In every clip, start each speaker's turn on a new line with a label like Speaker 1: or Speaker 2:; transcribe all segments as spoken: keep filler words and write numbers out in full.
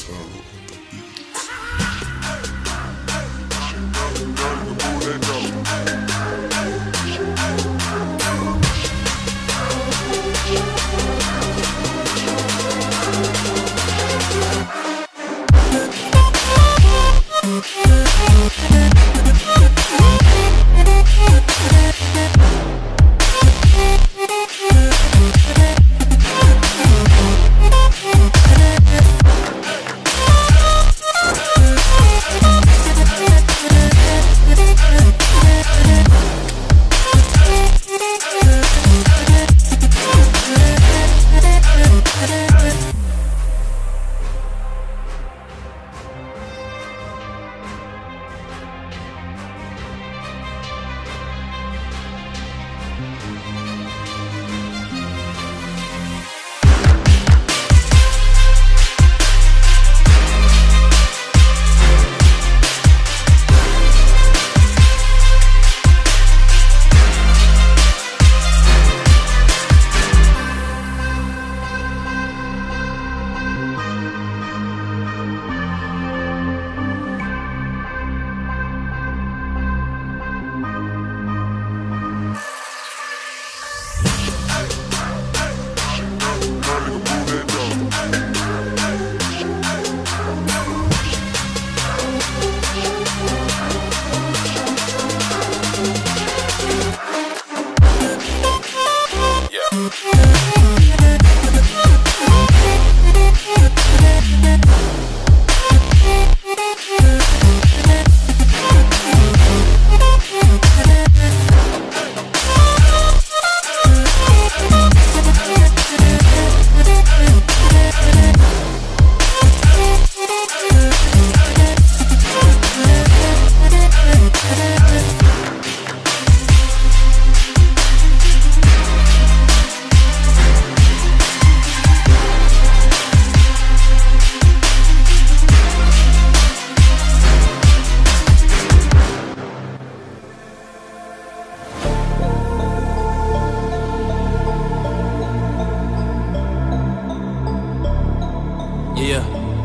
Speaker 1: Yeah.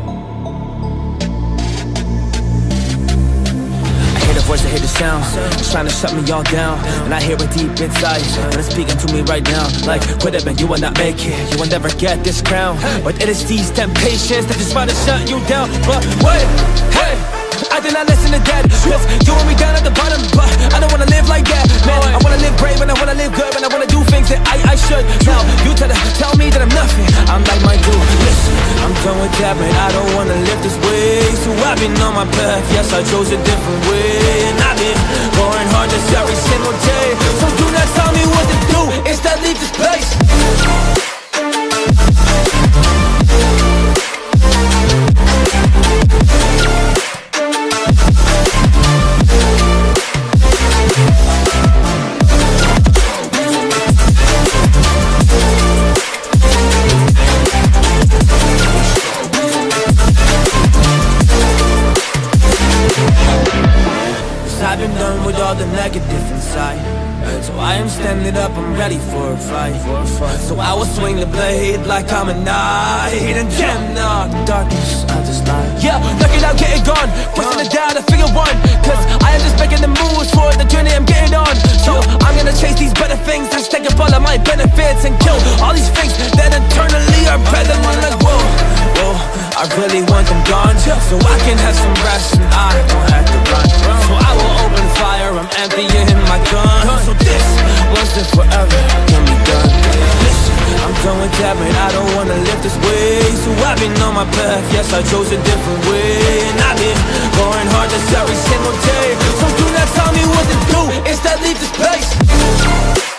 Speaker 1: I hear the voice, I hear the sound, it's trying to shut me all down. And I hear it deep inside, and it's speaking to me right now. Like, quit it, man, you will not make it, you will never get this crown. But it is these temptations that just try to shut you down. But wait, hey, I did not listen to that, cause you want me down at the bottom. But I don't wanna live like that, man. I wanna live brave and I wanna live good, and I wanna do things that I, I should. Now, you try to tell me that I'm nothing, I'm like my dude. Listen, I'm done with that, man, I don't wanna live this way. So I've been on my path, yes, I chose a different way. And I've been going hard this every single day. So do not tell me what to do, instead leave this place. I've been done with all the negative inside, so I am standing up, I'm ready for a fight. So I will swing the blade like I'm a knight, and damn nah, the darkness, I just lie. Yeah, knock it out, get it gone, pushing it down to figure one. Cause I am just making the moves for the journey I'm getting on. So I'm gonna chase these better things, just take up all of my benefits and kill all these things that internally are better than like, whoa, whoa, I really want them gone, so I can have some rest and I don't have to run. So I will open fire, I'm emptying my gun. So this wasn't forever, can be done. Listen, I'm done with that, man, I don't wanna live this way. So I've been on my path, yes, I chose a different way. And I've been going hard this every single day. So do not tell me what to do, instead leave this place.